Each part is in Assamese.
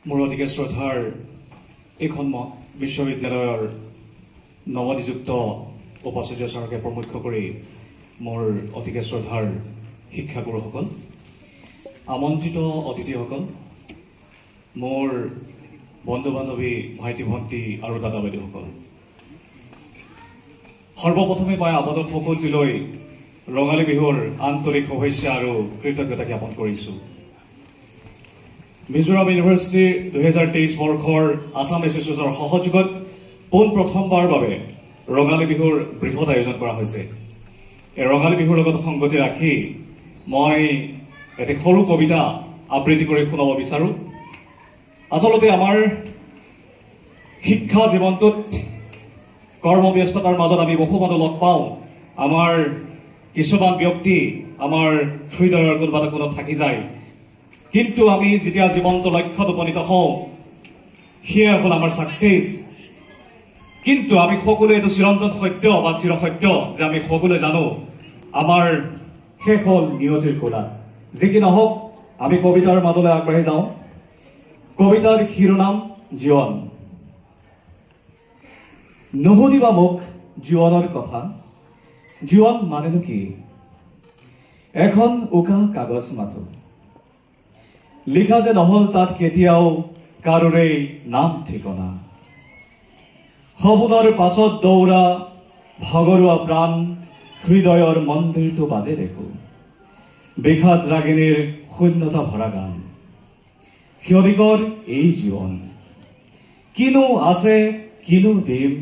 মোৰ অতিকে শ্ৰদ্ধাৰ এইখন বিশ্ববিদ্যালয়ৰ নৱনিযুক্ত উপাচাৰ্য ছাৰকে প্ৰমুখ্য কৰি মোৰ অতিকে শ্ৰদ্ধাৰ শিক্ষাগুৰুসকল, আমন্ত্ৰিত অতিথিসকল, মোৰ বন্ধু বান্ধৱী, ভাইটি ভণ্টি আৰু দাদা বাইদেউসকল, সৰ্বপ্ৰথমে মই আপোনালোক সকলোলৈ ৰঙালী বিহুৰ আন্তৰিক শুভেচ্ছা আৰু কৃতজ্ঞতা জ্ঞাপন কৰিছো। মিজোৰাম ইউনিভাৰ্চিটিৰ 2023 বৰ্ষৰ আছাম এছ'চিয়েশ্যনৰ সহযোগত প্ৰথমবাৰৰ বাবে ৰঙালী বিহুৰ বৃহৎ আয়োজন কৰা হৈছে। এই ৰঙালী বিহুৰ লগত সংগতি ৰাখি মই এটি সৰু কবিতা আবৃত্তি কৰি শুনাব বিচাৰো। আচলতে আমাৰ শিক্ষা জীৱনটোত কৰ্মব্যস্ততাৰ মাজত আমি বহু মানুহ লগ পাওঁ। আমাৰ কিছুমান ব্যক্তি আমাৰ হৃদয়ৰ কোনোবা কোনোত থাকি যায়, কিন্তু আমি যেতিয়া জীৱন্ত লক্ষ্যত উপনীত হওঁ সেয়া হ'ল আমাৰ ছাকচেছ। কিন্তু আমি সকলোৱে এইটো চিৰন্তন সত্য বা চিৰসত্য যে আমি সকলোৱে জানো আমাৰ শেষ হ'ল নিয়তিৰ কোলাত। যি কি নহওক, আমি কবিতাৰ মাজলৈ আগবাঢ়ি যাওঁ। কবিতাৰ শিৰোনাম জীৱন। নুশুনিবা মোক জীৱনৰ কথা, জীৱন মানেনো কি? এখন উকা কাগজ মাথো, লিখা যে নহল তাত কেতিয়াও কাৰোৰে নাম ঠিকনা। সপোনৰ পাছত দৌৰা ভাগৰুৱা প্ৰাণ, হৃদয়ৰ মন্দিৰটো বাজে দেখো, বিষাদ ৰাগিনীৰ শূন্যতা ভৰা গান। ক্ষণিকৰ এই জীৱন, কিনো আছে কিনো দিম,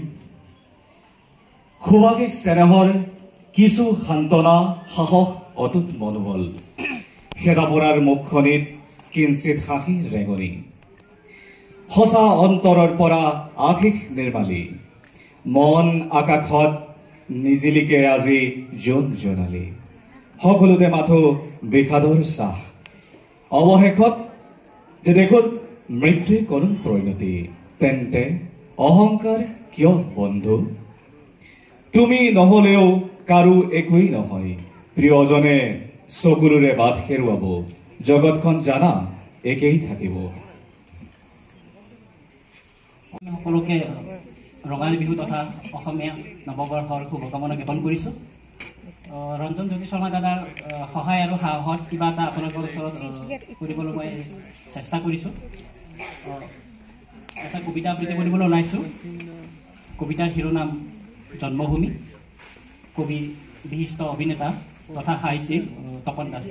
সুভাষিক চেনেহৰ কিছু সান্তনা, সাহস অটুট মনোবল। খেদাপৰাৰ মুখখনিত কিঞ্চিত হাঁহিৰ ৰেঙনি, সঁচা অন্তৰৰ পৰা আশীষ নিৰ্মালী। মন আকাশত নিজিলিকে আজি জোন জোনালী, সকলোতে মাথো বিষাদৰ চাহ। অৱশেষত যে দেখোন মৃত্যুই কৰুণ পৰিণতি, তেন্তে অহংকাৰ কিয় বন্ধু? তুমি নহলেও কাৰো একোৱেই নহয়, প্ৰিয়জনে চকুৰে বাট হেৰুৱাব, জগতখন জানা একেই থাকিব। সকলোকে ৰঙালী বিহু তথা অসমীয়া নৱবৰ্ষৰ শুভকামনা জ্ঞাপন কৰিছোঁ। ৰঞ্জন জ্যোতি শৰ্মা দাদাৰ সহায় আৰু সাহসত কিবা এটা আপোনালোকৰ ওচৰত কৰিবলৈ মই চেষ্টা কৰিছোঁ। এটা কবিতা আবৃত্তি কৰিবলৈ ওলাইছোঁ। কবিতাৰ শিৰোনাম জন্মভূমি। কবি বিশিষ্ট অভিনেতা তথা সাহিত্যিক তপন দাস।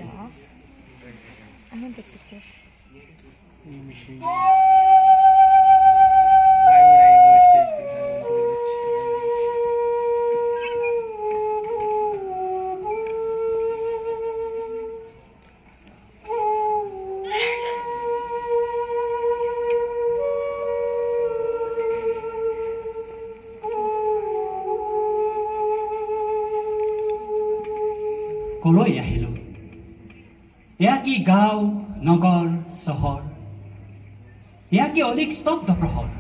কলৈ আহিলো, এয়া কি গাঁও নগৰ চহৰ, এয়া কি অলিক স্তব্ধ প্ৰহৰ।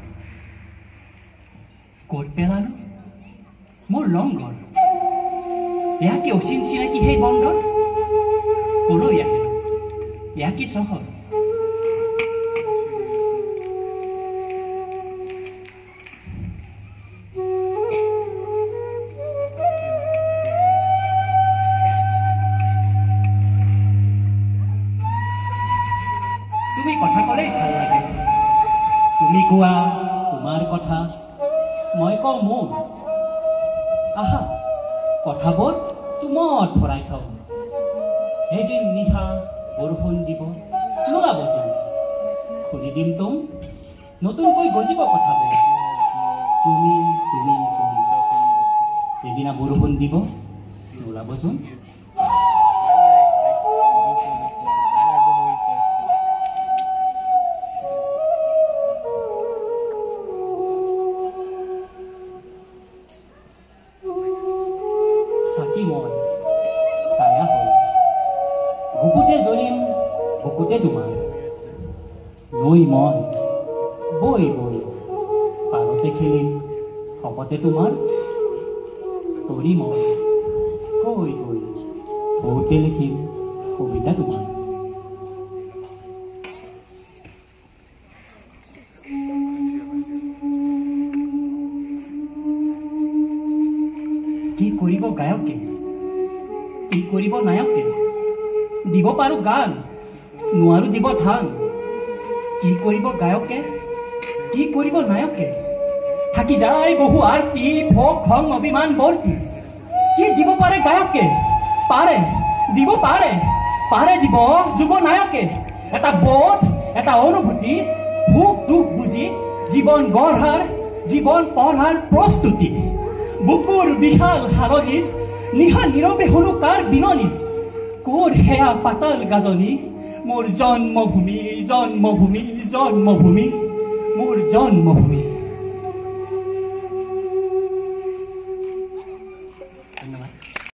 ক'ত পেলালো মোৰ লংগৰ, এয়া কি অচিন চিনাকি সেই বন্দৰ। কলৈ আহিলো, এয়া কি চহৰ। তুমি কথা ক'লেই ভাল লাগে, তুমি কোৱা তোমাৰ কথা, মই কওঁ মোৰ। আহা কথাবোৰ তুমত ভৰাই থওঁ, এদিন নিশা বৰষুণ দিব নোলাবচোন, খুলি দিম তুম নতুনকৈ গজিব কথাবোৰ। তুমি তুমি তুমি, যেদিনা বৰষুণ দিব নোলাবচোন। ছায়া হ'ল বুকুতে জ্বলিম বুকুতে তোমাৰ, নৈ মই বৈ বৈ পাৰতে খেলিম শপতে তোমাৰ। তৰি মই কৈ কৈ বহুতে লিখিম কবিতা তোমাৰ। কৰিব গায়কে, কি কৰিব নায়কে? দিব পাৰো গান, নোৱাৰো দিব ধান। কি কৰিব গায়কে, কি কৰিব নায়কে? থাকি যায় বহু আৰতি, ভোগ খং অভিমান বৰ্তি। কি দিব পাৰে গায়কে? পাৰে, দিব পাৰে, পাৰে দিব যুৱ নায়কে। এটা বোধ, এটা অনুভূতি, সুখ দুখ বুজি জীৱন গঢ়াৰ, জীৱন পঢ়াৰ প্ৰস্তুতি। বুকুৰ বিশাল সাগৰীত নিশা নীৰৱে শুনো কাৰ বিননি। কোৰ সেয়া পাতাল গাজনি, মোৰ জন্মভূমি, জন্মভূমি, জন্মভূমি, মোৰ জন্মভূমি।